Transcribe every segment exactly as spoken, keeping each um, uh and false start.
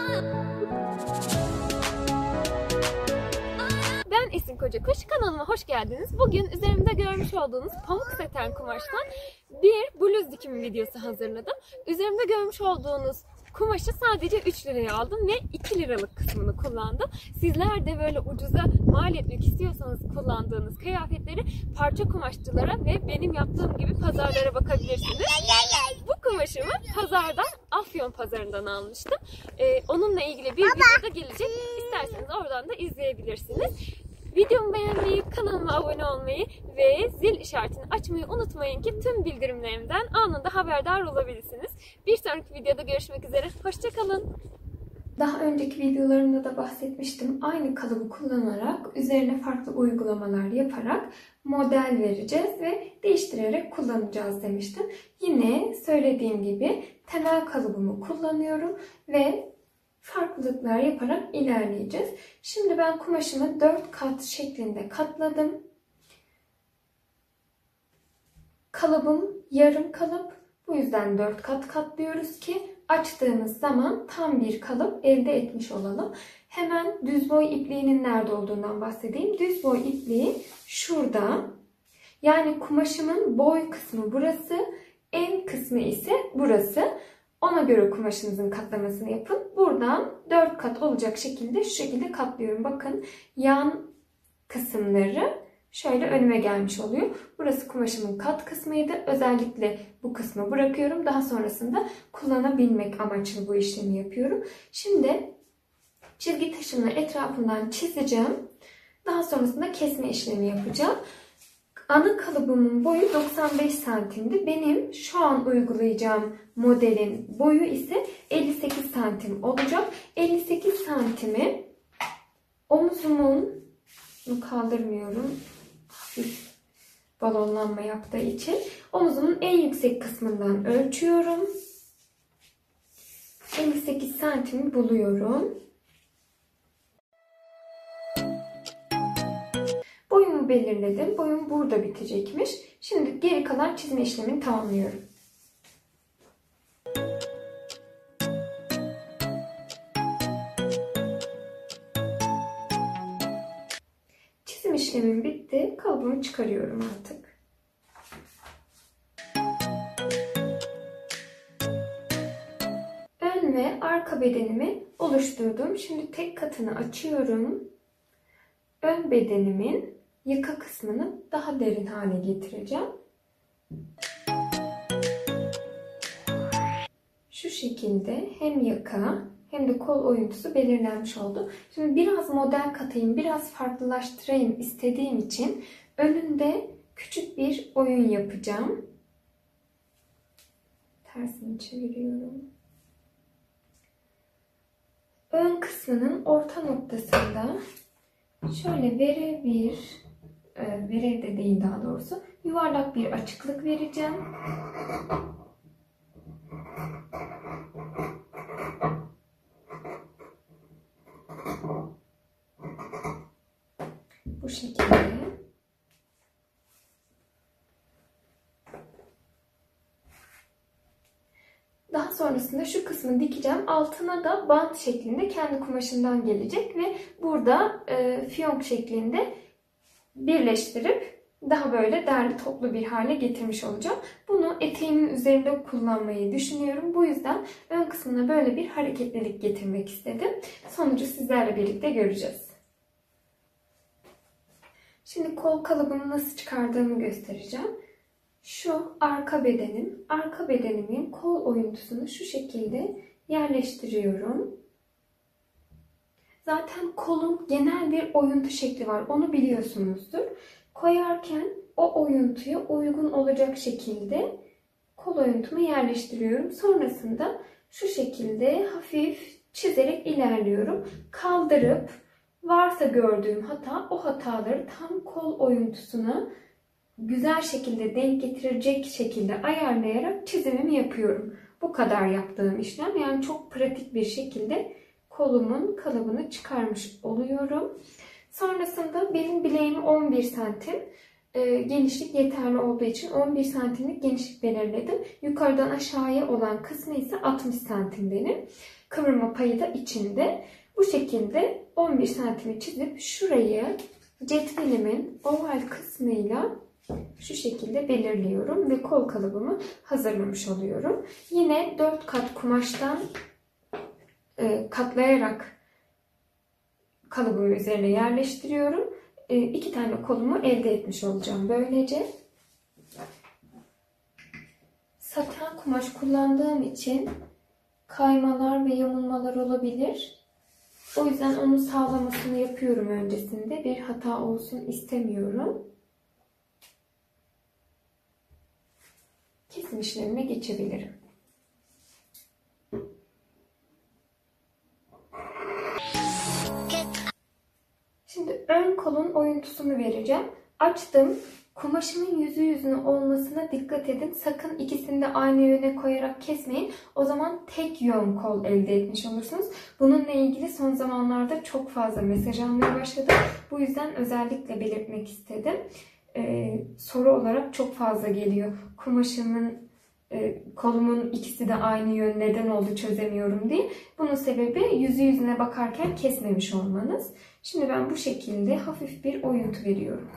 Ben Esin Kocakuş, kanalıma hoş geldiniz. Bugün üzerimde görmüş olduğunuz pamuk saten kumaştan bir bluz dikimi videosu hazırladım. Üzerimde görmüş olduğunuz kumaşı sadece üç liraya aldım ve iki liralık kısmını kullandım. Sizler de böyle ucuza mal etmek istiyorsanız kullandığınız kıyafetleri parça kumaşçılara ve benim yaptığım gibi pazarlara bakabilirsiniz. Bu kumaşımı pazardan, Afyon pazarından almıştım. Ee, onunla ilgili bir video da gelecek. İsterseniz oradan da izleyebilirsiniz. Videomu beğenmeyi, kanalıma abone olmayı ve zil işaretini açmayı unutmayın ki tüm bildirimlerimden anında haberdar olabilirsiniz. Bir sonraki videoda görüşmek üzere. Hoşça kalın. Daha önceki videolarımda da bahsetmiştim. Aynı kalıbı kullanarak, üzerine farklı uygulamalar yaparak model vereceğiz ve değiştirerek kullanacağız demiştim. Yine söylediğim gibi temel kalıbımı kullanıyorum ve farklılıklar yaparak ilerleyeceğiz. Şimdi ben kumaşımı dört kat şeklinde katladım. Kalıbım yarım kalıp. Bu yüzden dört kat katlıyoruz ki açtığımız zaman tam bir kalıp elde etmiş olalım. Hemen düz boy ipliğinin nerede olduğundan bahsedeyim. Düz boy ipliği şurada. Yani kumaşımın boy kısmı burası. En kısmı ise burası. Ona göre kumaşınızın katlamasını yapın. Buradan dört kat olacak şekilde şu şekilde katlıyorum. Bakın yan kısımları şöyle önüme gelmiş oluyor. Burası kumaşımın kat kısmıydı. Özellikle bu kısmı bırakıyorum. Daha sonrasında kullanabilmek amaçlı bu işlemi yapıyorum. Şimdi çizgi taşımla etrafından çizeceğim. Daha sonrasında kesme işlemi yapacağım. Ana kalıbımın boyu doksan beş santimdi. Benim şu an uygulayacağım modelin boyu ise elli sekiz santim olacak. elli sekiz santimi omuzumun kaldırmıyorum. Hafif balonlanma yaptığı için omuzumun en yüksek kısmından ölçüyorum. elli sekiz santimi buluyorum. Boyumu belirledim. Boyum burada bitecekmiş. Şimdi geri kalan çizme işlemini tamamlıyorum. Çizim işlemim bitti. Kalıbımı çıkarıyorum artık. Ön ve arka bedenimi oluşturdum. Şimdi tek katını açıyorum. Ön bedenimin yaka kısmını daha derin hale getireceğim. Şu şekilde hem yaka hem de kol oyuntusu belirlenmiş oldu. Şimdi biraz model katayım, biraz farklılaştırayım istediğim için önünde küçük bir oyun yapacağım. Tersini çeviriyorum. Ön kısmının orta noktasında şöyle verev bir, verev de değil daha doğrusu, yuvarlak bir açıklık vereceğim. Bu şekilde. Daha sonrasında şu kısmı dikeceğim. Altına da bant şeklinde kendi kumaşından gelecek ve burada e, fiyonk şeklinde birleştirip daha böyle derli toplu bir hale getirmiş olacağım. Bunu eteğimin üzerinde kullanmayı düşünüyorum. Bu yüzden ön kısmına böyle bir hareketlilik getirmek istedim. Sonucu sizlerle birlikte göreceğiz. Şimdi kol kalıbımı nasıl çıkardığımı göstereceğim. Şu arka bedenim, arka bedenimin kol oyuntusunu şu şekilde yerleştiriyorum. Zaten kolun genel bir oyuntu şekli var, onu biliyorsunuzdur. Koyarken o oyuntuya uygun olacak şekilde kol oyuntumu yerleştiriyorum. Sonrasında şu şekilde hafif çizerek ilerliyorum. Kaldırıp varsa gördüğüm hata, o hataları tam kol oyuntusuna güzel şekilde denk getirecek şekilde ayarlayarak çizimimi yapıyorum. Bu kadar yaptığım işlem, yani çok pratik bir şekilde kolumun kalıbını çıkarmış oluyorum. Sonrasında benim bileğim on bir santim. E, genişlik yeterli olduğu için on bir santimlik genişlik belirledim. Yukarıdan aşağıya olan kısmı ise altmış santim benim. Kıvrılma payı da içinde. Bu şekilde on bir santimi çizip şurayı cetvelimin oval kısmıyla şu şekilde belirliyorum ve kol kalıbımı hazırlamış oluyorum. Yine dört kat kumaştan e, katlayarak kalıbımı üzerine yerleştiriyorum. E, iki tane kolumu elde etmiş olacağım böylece. Saten kumaş kullandığım için kaymalar ve yamulmalar olabilir. O yüzden onun sağlamasını yapıyorum öncesinde. Bir hata olsun istemiyorum. Kesim işlemine geçebilirim. Şimdi ön kolun oyuntusunu vereceğim. Açtım. Kumaşımın yüzü yüzüne olmasına dikkat edin. Sakın ikisini de aynı yöne koyarak kesmeyin. O zaman tek yön kol elde etmiş olursunuz. Bununla ilgili son zamanlarda çok fazla mesaj almaya başladım. Bu yüzden özellikle belirtmek istedim. Ee, soru olarak çok fazla geliyor. Kumaşımın, e, kolumun ikisi de aynı yön, neden oldu çözemiyorum diye. Bunun sebebi yüzü yüzüne bakarken kesmemiş olmanız. Şimdi ben bu şekilde hafif bir oyuntu veriyorum.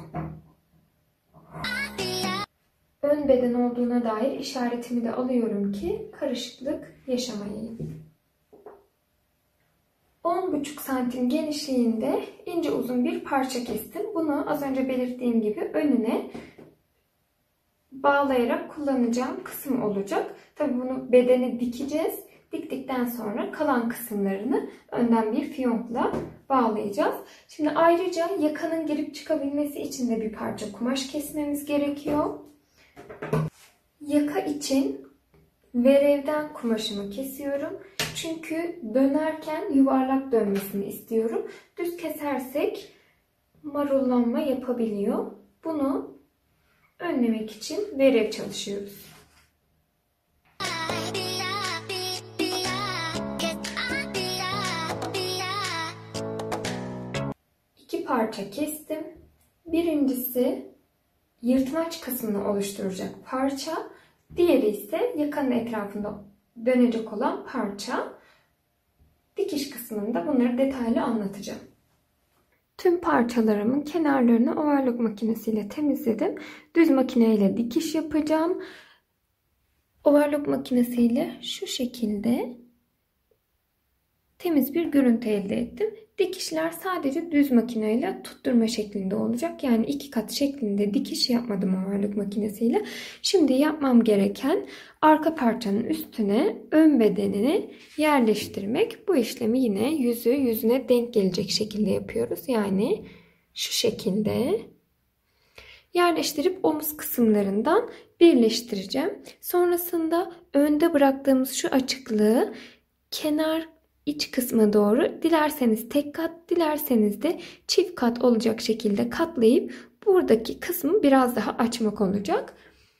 Ön beden olduğuna dair işaretimi de alıyorum ki karışıklık yaşamayayım. on buçuk santim genişliğinde ince uzun bir parça kestim. Bunu az önce belirttiğim gibi önüne bağlayarak kullanacağım kısım olacak. Tabii bunu bedeni dikeceğiz. Diktikten sonra kalan kısımlarını önden bir fiyonkla bağlayacağız. Şimdi ayrıca yakanın girip çıkabilmesi için de bir parça kumaş kesmemiz gerekiyor. Yaka için verevden kumaşımı kesiyorum. Çünkü dönerken yuvarlak dönmesini istiyorum. Düz kesersek marullanma yapabiliyor. Bunu önlemek için verev çalışıyoruz. İki parça kestim. Birincisi yırtmaç kısmını oluşturacak parça. Diğeri ise yakanın etrafında dönecek olan parça. Dikiş kısmında bunları detaylı anlatacağım. Tüm parçalarımın kenarlarını overlock makinesiyle temizledim. Düz makineyle dikiş yapacağım. Overlock makinesiyle şu şekilde temiz bir görüntü elde ettim. Dikişler sadece düz makineyle tutturma şeklinde olacak. Yani iki kat şeklinde dikiş yapmadım overlock makinesiyle. Şimdi yapmam gereken arka parçanın üstüne ön bedenini yerleştirmek. Bu işlemi yine yüzü yüzüne denk gelecek şekilde yapıyoruz. Yani şu şekilde yerleştirip omuz kısımlarından birleştireceğim. Sonrasında önde bıraktığımız şu açıklığı kenar iç kısma doğru dilerseniz tek kat, dilerseniz de çift kat olacak şekilde katlayıp buradaki kısmı biraz daha açmak olacak.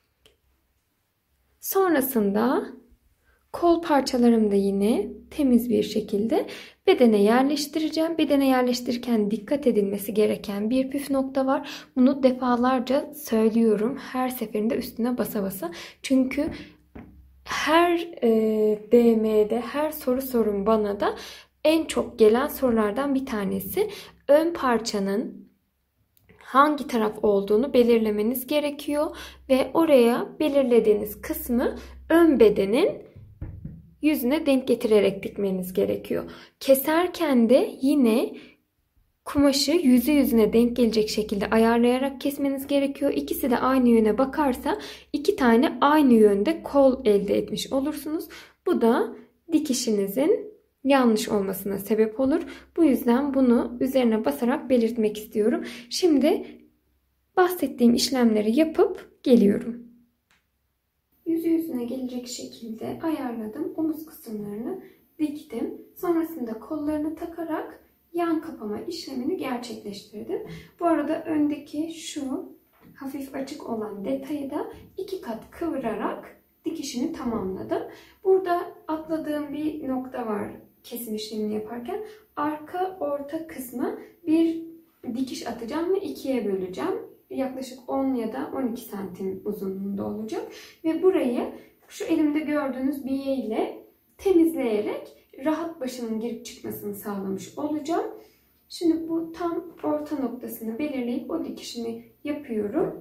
Sonrasında kol parçalarımı da yine temiz bir şekilde bedene yerleştireceğim. Bedene yerleştirirken dikkat edilmesi gereken bir püf nokta var. Bunu defalarca söylüyorum. Her seferinde üstüne basa basa. Çünkü her e, D M'de, her soru sorun bana da en çok gelen sorulardan bir tanesi. Ön parçanın hangi taraf olduğunu belirlemeniz gerekiyor ve oraya belirlediğiniz kısmı ön bedenin yüzüne denk getirerek dikmeniz gerekiyor. Keserken de yine kumaşı yüzü yüzüne denk gelecek şekilde ayarlayarak kesmeniz gerekiyor. İkisi de aynı yöne bakarsa iki tane aynı yönde kol elde etmiş olursunuz. Bu da dikişinizin yanlış olmasına sebep olur. Bu yüzden bunu üzerine basarak belirtmek istiyorum. Şimdi bahsettiğim işlemleri yapıp geliyorum. Yüzü yüzüne gelecek şekilde ayarladım. Omuz kısımlarını diktim. Sonrasında kollarını takarak yan kapama işlemini gerçekleştirdim. Bu arada öndeki şu hafif açık olan detayı da iki kat kıvırarak dikişini tamamladım. Burada atladığım bir nokta var kesim işlemini yaparken. Arka orta kısmı bir dikiş atacağım ve ikiye böleceğim. Yaklaşık on ya da on iki santim uzunluğunda olacak. Ve burayı şu elimde gördüğünüz biye ile temizleyerek rahat başının girip çıkmasını sağlamış olacağım. Şimdi bu tam orta noktasını belirleyip o dikişimi yapıyorum.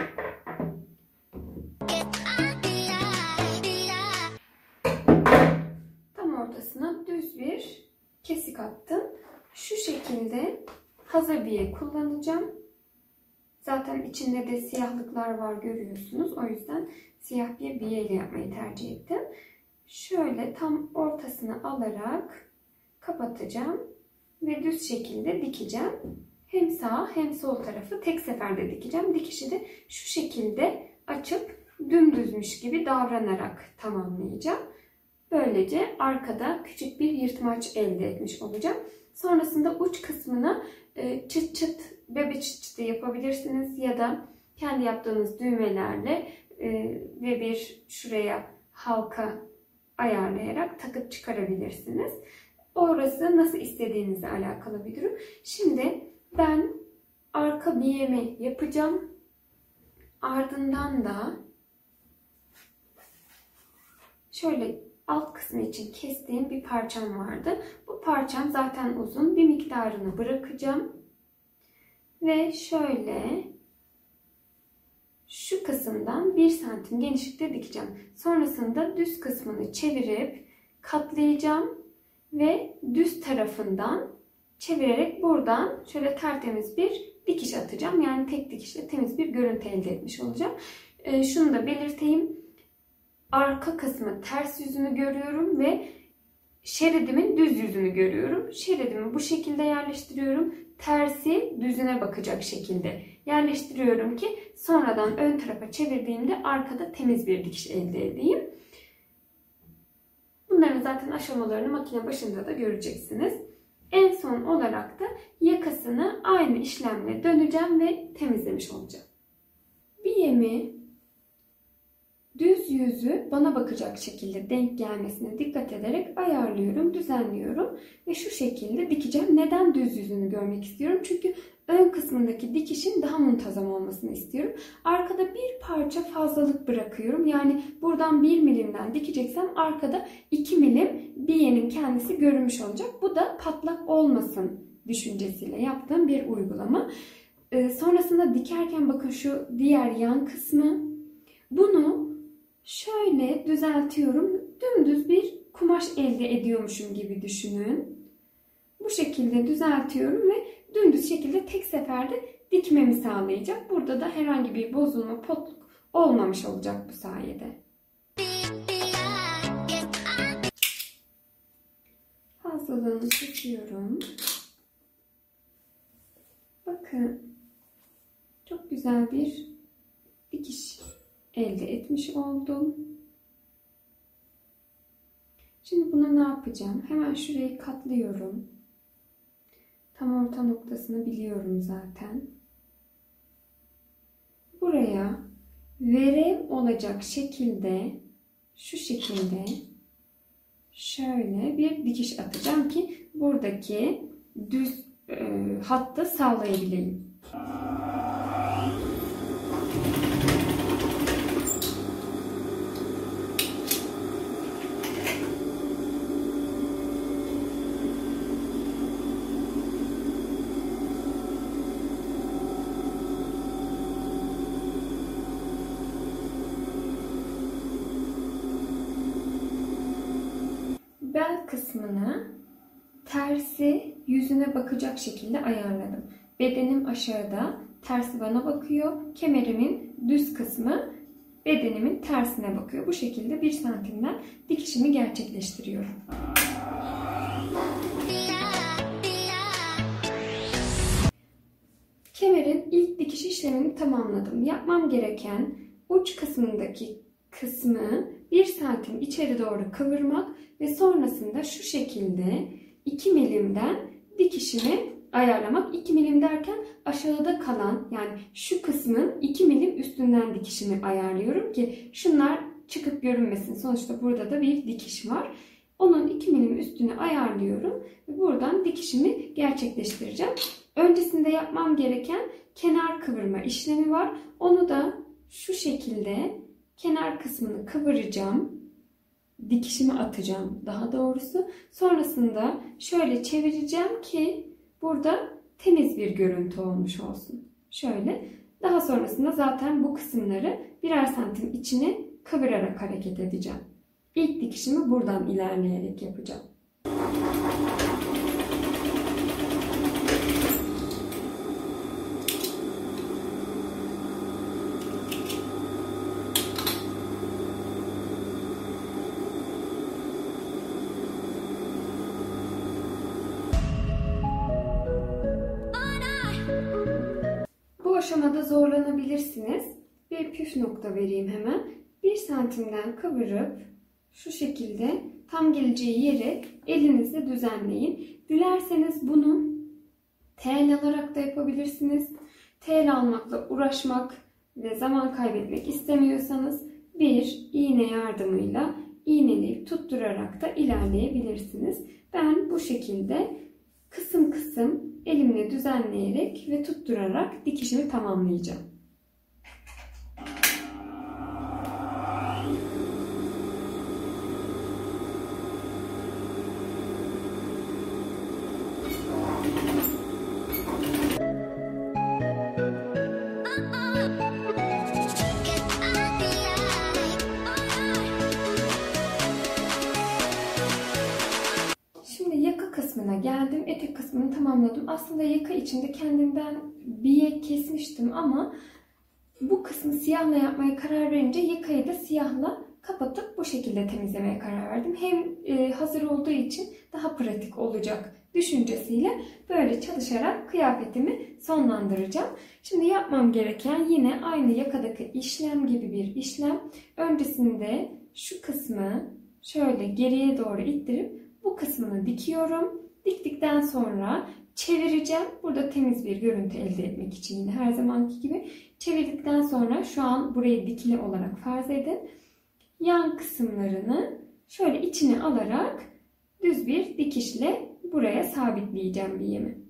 Tam ortasına düz bir kesik attım. Şu şekilde hazır biye kullanacağım. Zaten içinde de siyahlıklar var, görüyorsunuz. O yüzden siyah bir biye ile yapmayı tercih ettim. Şöyle tam ortasını alarak kapatacağım ve düz şekilde dikeceğim. Hem sağ hem sol tarafı tek seferde dikeceğim. Dikişi de şu şekilde açıp dümdüzmüş gibi davranarak tamamlayacağım. Böylece arkada küçük bir yırtmaç elde etmiş olacağım. Sonrasında uç kısmına çıt çıt, bebe çıt çıtı yapabilirsiniz ya da kendi yaptığınız düğmelerle ve bir şuraya halka ayarlayarak takıp çıkarabilirsiniz. Orası nasıl istediğinizle alakalı bir durum. Şimdi ben arka biyemi yapacağım. Ardından da şöyle alt kısmı için kestiğim bir parçam vardı. Bu parçam zaten uzun. Bir miktarını bırakacağım. Ve şöyle şu kısımdan bir santim genişlikte dikeceğim. Sonrasında düz kısmını çevirip katlayacağım. Ve düz tarafından çevirerek buradan şöyle tertemiz bir dikiş atacağım. Yani tek dikişle temiz bir görüntü elde etmiş olacağım. Ee, şunu da belirteyim. Arka kısmı ters yüzünü görüyorum ve şeridimin düz yüzünü görüyorum. Şeridimi bu şekilde yerleştiriyorum. Tersi düzüne bakacak şekilde yerleştiriyorum ki sonradan ön tarafa çevirdiğimde arkada temiz bir dikiş elde edeyim. Bunların zaten aşamalarını makine başında da göreceksiniz. En son olarak da yakasını aynı işlemle döneceğim ve temizlemiş olacağım. Biyemi düz yüzü bana bakacak şekilde denk gelmesine dikkat ederek ayarlıyorum, düzenliyorum ve şu şekilde dikeceğim. Neden düz yüzünü görmek istiyorum? Çünkü ön kısmındaki dikişin daha muntazam olmasını istiyorum. Arkada bir parça fazlalık bırakıyorum. Yani buradan bir milimden dikeceksem arkada iki milim biyenin kendisi görünmüş olacak. Bu da patlak olmasın düşüncesiyle yaptığım bir uygulama. Ee, sonrasında dikerken bakın şu diğer yan kısmı, bunu şöyle düzeltiyorum. Dümdüz bir kumaş elde ediyormuşum gibi düşünün. Bu şekilde düzeltiyorum ve dümdüz şekilde tek seferde dikmemi sağlayacak. Burada da herhangi bir bozulma, potluk olmamış olacak bu sayede. Fazlalığını kesiyorum. Bakın. Çok güzel bir dikiş elde etmiş oldum. Şimdi buna ne yapacağım? Hemen şurayı katlıyorum. Tam orta noktasını biliyorum zaten. Buraya verev olacak şekilde, şu şekilde şöyle bir dikiş atacağım ki buradaki düz e, hattı sağlayabileyim. Bel kısmını tersi yüzüne bakacak şekilde ayarladım. Bedenim aşağıda, tersi bana bakıyor. Kemerimin düz kısmı bedenimin tersine bakıyor. Bu şekilde bir santimden dikişimi gerçekleştiriyorum. Kemerin ilk dikiş işlemini tamamladım. Yapmam gereken uç kısmındaki kısmı bir santim içeri doğru kıvırmak ve sonrasında şu şekilde iki milimden dikişimi ayarlamak. iki milim derken aşağıda kalan, yani şu kısmın iki milim üstünden dikişimi ayarlıyorum ki şunlar çıkıp görünmesin. Sonuçta burada da bir dikiş var. Onun iki milim üstünü ayarlıyorum ve buradan dikişimi gerçekleştireceğim. Öncesinde yapmam gereken kenar kıvırma işlemi var. Onu da şu şekilde kenar kısmını kıvıracağım dikişimi atacağım daha doğrusu. Sonrasında şöyle çevireceğim ki burada temiz bir görüntü olmuş olsun. Şöyle. Daha sonrasında zaten bu kısımları birer santim içine kıvırarak hareket edeceğim. İlk dikişimi buradan ilerleyerek yapacağım. Bu aşamada zorlanabilirsiniz. Bir püf nokta vereyim hemen. bir santimden kıvırıp şu şekilde tam geleceği yeri elinizle düzenleyin. Dilerseniz bunu tel alarak da yapabilirsiniz. Tel almakla uğraşmak ve zaman kaybetmek istemiyorsanız bir iğne yardımıyla iğneleyip tutturarak da ilerleyebilirsiniz. Ben bu şekilde kısım kısım elimle düzenleyerek ve tutturarak dikişimi tamamlayacağım. Şimdi yaka kısmına geldim. Etek kısmını tamamladım. Aslında yaka içinde kendimden bir yek kesmiştim ama bu kısmı siyahla yapmaya karar verince yakayı da siyahla kapatıp bu şekilde temizlemeye karar verdim. Hem e, hazır olduğu için daha pratik olacak düşüncesiyle böyle çalışarak kıyafetimi sonlandıracağım. Şimdi yapmam gereken yine aynı yakadaki işlem gibi bir işlem. Öncesinde şu kısmı şöyle geriye doğru ittirip bu kısmını dikiyorum. Diktikten sonra çevireceğim. Burada temiz bir görüntü elde etmek için yine her zamanki gibi. Çevirdikten sonra şu an burayı dikili olarak farz edin. Yan kısımlarını şöyle içine alarak düz bir dikişle buraya sabitleyeceğim bilyemi.